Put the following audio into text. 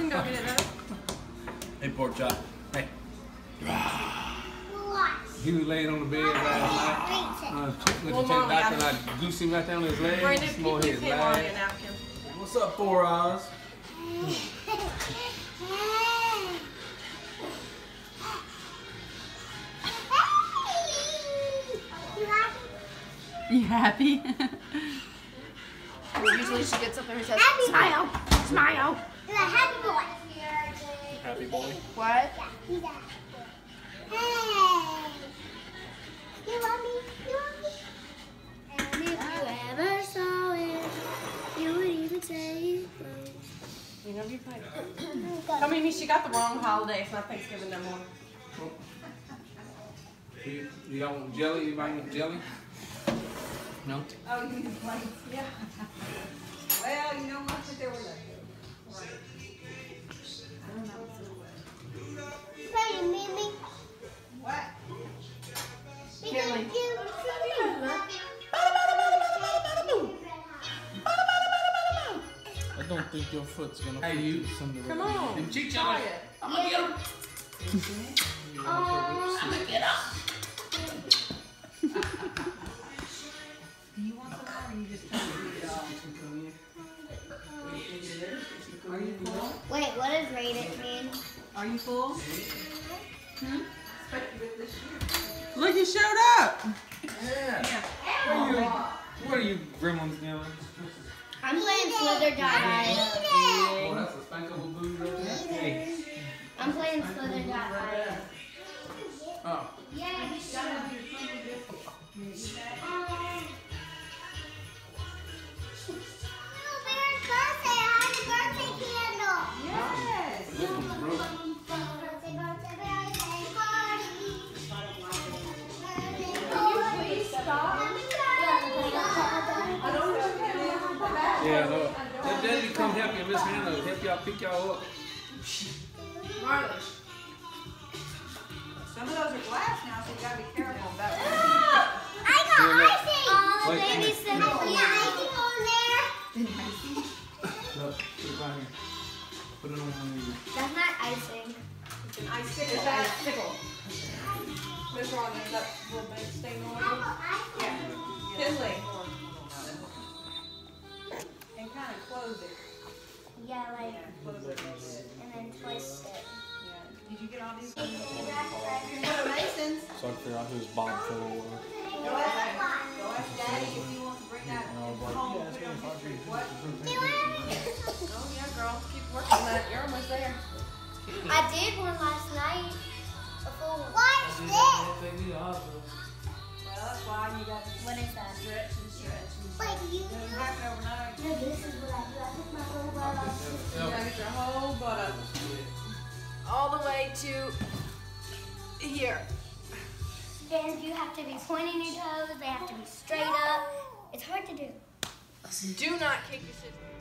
can go get it, though. Hey, pork chop. Hey. What? He was laying on the bed last night. Checking with the doctor, and I goosed him right down his leg. Brandon, Small can you his give Molly a leg. napkin? What's up, Four Eyes? You happy? Usually she gets up there and says, Happy smile, smile. You're a happy boy. Happy boy. What? Yeah, he's a happy boy. Hey. You want me? You want me? And if you ever saw it, you would even say it was. You know, you play. Tell me she got the wrong holiday. It's not Thanksgiving no more. You don't want jelly? Anybody want jelly? No? Oh, you need the plates, yeah. Well, you know much that there was a... Right. I don't know. Hey, Mimi. What? Kinley. I don't think your foot's gonna Hey, fit you. Cinderella. Come on. Them cheeks Try on it. it. I'm gonna get him. I'm gonna get up. Do you want some more or you just trying to eat it all? Are you full? Wait, what does rated mean? Are you full? Look, you showed up. Yeah. Yeah. What are you gremlins doing? I'm playing Slither Die. Oh, that's a spankable booty right there. Hey. I'm playing Slither Die. Oh. Yes. This one's broken. Yeah, no. Let Daddy come help you, Miss Hannah. Help y'all pick y'all up. Marley. Some of those are glass now, so you gotta be careful about that. I got icing! Oh, Wait, baby, wait. simple. Yeah, icing on there. Look, put it right here. Put it on one of these. That's not icing. It's an icicle. Is that icicle? What's wrong? Is that little bit stain on it? Yeah. Kinley. And kind of close it. Yeah, like, Close it. and then twist it. Yeah. Did you get all these? Go to Mason's. So I figure out who's Bob for a while. Go ask Daddy if you want to bring that home. Put it on his tree. What? Oh, yeah, girl. Keep working on that. You're almost there. I did one last night. What's this? Well, that's why you got to What is that? stretch and stretch and stretch. Wait, you Doesn't happen overnight. No, this is what I do. I put my whole butt on. You gotta get your whole butt up. All the way to here. And you have to be pointing your toes. They have to be straight up. It's hard to do. Do not kick your sister.